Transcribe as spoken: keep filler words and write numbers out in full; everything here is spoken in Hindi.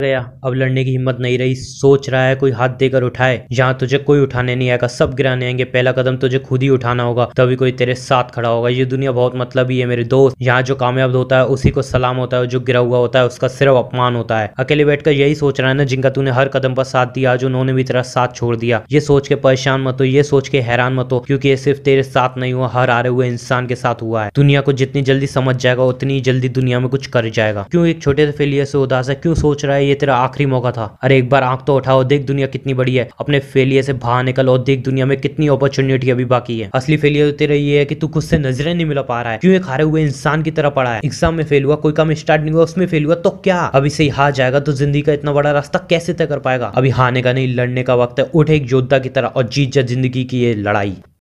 गया, अब लड़ने की हिम्मत नहीं रही। सोच रहा है कोई हाथ देकर उठाए, जहाँ तुझे कोई उठाने नहीं आएगा, सब गिराने आएंगे। पहला कदम तुझे खुद ही उठाना होगा, तभी कोई तेरे साथ खड़ा होगा। ये दुनिया बहुत मतलबी है मेरे दोस्त, यहाँ जो कामयाब होता है उसी को सलाम होता है, जो गिरा हुआ होता है उसका सिर्फ अपमान होता है। अकेले बैठकर यही सोच रहा है ना, जिनका तूने हर कदम पर साथ दिया, आज उन्होंने भी तेरा साथ छोड़ दिया। ये सोच के परेशान मत हो, ये सोच के हैरान मत हो, क्योंकि ये सिर्फ तेरे साथ नहीं हुआ, हर हारे हुए इंसान के साथ हुआ है। दुनिया को जितनी जल्दी समझ जाएगा उतनी जल्दी दुनिया में कुछ कर जाएगा। क्यों एक छोटे से फेलियर से उदास है? क्यों सोच रहा है ये तेरा आखिरी मौका था? अरे एक बार आंख तो उठाओ, देख दुनिया कितनी बड़ी है। अपने फेलियर से बाहर निकल और देख दुनिया में कितनी अपॉर्चुनिटी अभी बाकी है। असली फेलियर तो तेरा ये है कि तू खुद से नजरें नहीं मिला पा रहा है। क्यों एक हारे हुए इंसान की तरह पड़ा है? एग्जाम में फेल हुआ, कोई काम स्टार्ट नहीं हुआ, उसमें फेल हुआ, तो क्या अभी से हार जाएगा तो जिंदगी का इतना बड़ा रास्ता कैसे तय कर पाएगा? अभी हारने का नहीं, लड़ने का वक्त है। उठ एक योद्धा की तरह और जीत जा जिंदगी की ये लड़ाई।